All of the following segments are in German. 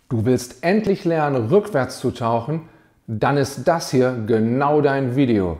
Du willst endlich lernen, rückwärts zu tauchen? Dann ist das hier genau dein Video.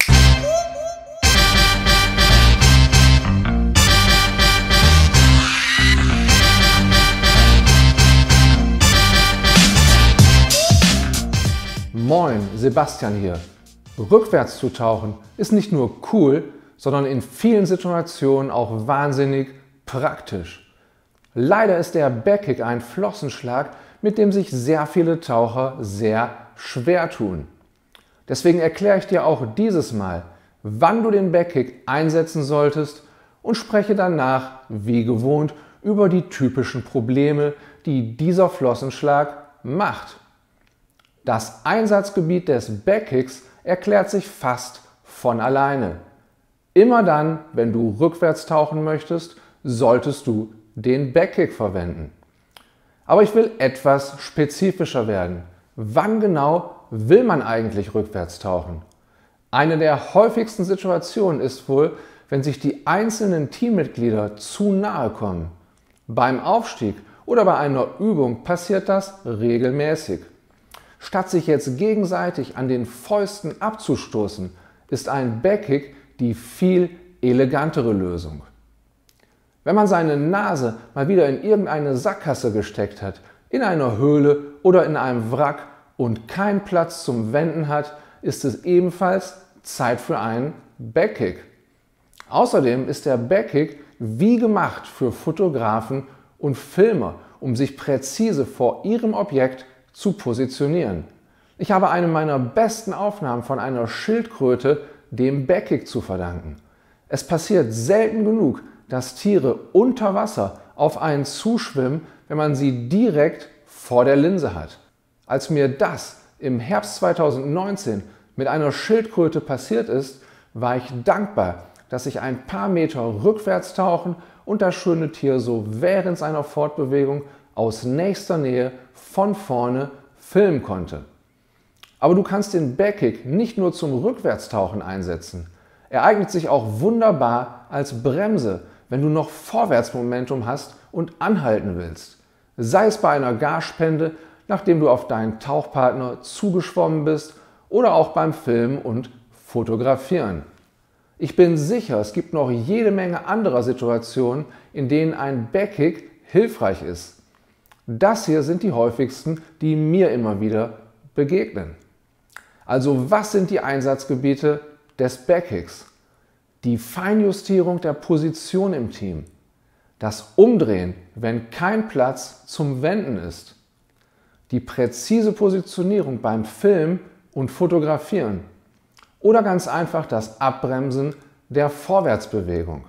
Moin, Sebastian hier. Rückwärts zu tauchen ist nicht nur cool, sondern in vielen Situationen auch wahnsinnig praktisch. Leider ist der Backkick ein Flossenschlag, mit dem sich sehr viele Taucher sehr schwer tun. Deswegen erkläre ich dir auch dieses Mal, wann du den Backkick einsetzen solltest und spreche danach, wie gewohnt, über die typischen Probleme, die dieser Flossenschlag macht. Das Einsatzgebiet des Backkicks erklärt sich fast von alleine. Immer dann, wenn du rückwärts tauchen möchtest, solltest du den Backkick verwenden. Aber ich will etwas spezifischer werden. Wann genau will man eigentlich rückwärts tauchen? Eine der häufigsten Situationen ist wohl, wenn sich die einzelnen Teammitglieder zu nahe kommen. Beim Aufstieg oder bei einer Übung passiert das regelmäßig. Statt sich jetzt gegenseitig an den Fäusten abzustoßen, ist ein Backkick die viel elegantere Lösung. Wenn man seine Nase mal wieder in irgendeine Sackgasse gesteckt hat, in einer Höhle oder in einem Wrack und keinen Platz zum Wenden hat, ist es ebenfalls Zeit für einen Backkick. Außerdem ist der Backkick wie gemacht für Fotografen und Filmer, um sich präzise vor ihrem Objekt zu positionieren. Ich habe eine meiner besten Aufnahmen von einer Schildkröte dem Backkick zu verdanken. Es passiert selten genug, dass Tiere unter Wasser auf einen zuschwimmen, wenn man sie direkt vor der Linse hat. Als mir das im Herbst 2019 mit einer Schildkröte passiert ist, war ich dankbar, dass ich ein paar Meter rückwärts tauchen und das schöne Tier so während seiner Fortbewegung aus nächster Nähe von vorne filmen konnte. Aber du kannst den Backkick nicht nur zum Rückwärtstauchen einsetzen. Er eignet sich auch wunderbar als Bremse, wenn du noch Vorwärtsmomentum hast und anhalten willst. Sei es bei einer Garspende, nachdem du auf deinen Tauchpartner zugeschwommen bist, oder auch beim Filmen und Fotografieren. Ich bin sicher, es gibt noch jede Menge anderer Situationen, in denen ein Backkick hilfreich ist. Das hier sind die häufigsten, die mir immer wieder begegnen. Also was sind die Einsatzgebiete des Backkicks? Die Feinjustierung der Position im Team, das Umdrehen, wenn kein Platz zum Wenden ist, die präzise Positionierung beim Filmen und Fotografieren oder ganz einfach das Abbremsen der Vorwärtsbewegung.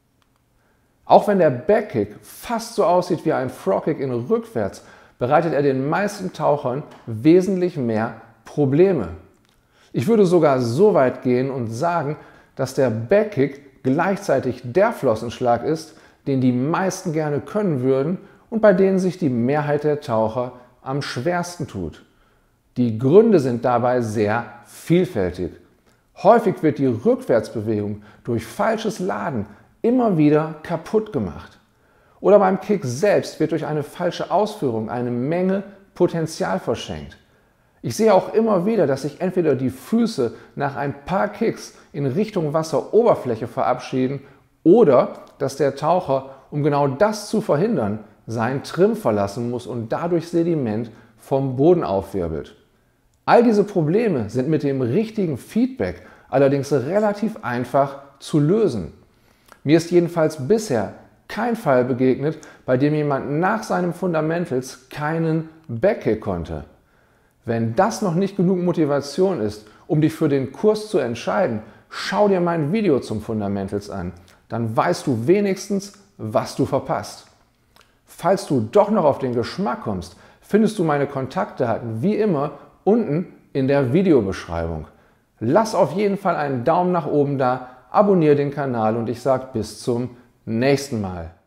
Auch wenn der Backkick fast so aussieht wie ein Frogkick in rückwärts, bereitet er den meisten Tauchern wesentlich mehr Probleme. Ich würde sogar so weit gehen und sagen, dass der Backkick gleichzeitig der Flossenschlag ist, den die meisten gerne können würden und bei denen sich die Mehrheit der Taucher am schwersten tut. Die Gründe sind dabei sehr vielfältig. Häufig wird die Rückwärtsbewegung durch falsches Laden immer wieder kaputt gemacht. Oder beim Kick selbst wird durch eine falsche Ausführung eine Menge Potenzial verschenkt. Ich sehe auch immer wieder, dass sich entweder die Füße nach ein paar Kicks in Richtung Wasseroberfläche verabschieden oder dass der Taucher, um genau das zu verhindern, seinen Trim verlassen muss und dadurch Sediment vom Boden aufwirbelt. All diese Probleme sind mit dem richtigen Feedback allerdings relativ einfach zu lösen. Mir ist jedenfalls bisher kein Fall begegnet, bei dem jemand nach seinem Fundamentals keinen Backkick konnte. Wenn das noch nicht genug Motivation ist, um dich für den Kurs zu entscheiden, schau dir mein Video zum Fundamentals an. Dann weißt du wenigstens, was du verpasst. Falls du doch noch auf den Geschmack kommst, findest du meine Kontaktdaten wie immer unten in der Videobeschreibung. Lass auf jeden Fall einen Daumen nach oben da, abonniere den Kanal und ich sage bis zum nächsten Mal.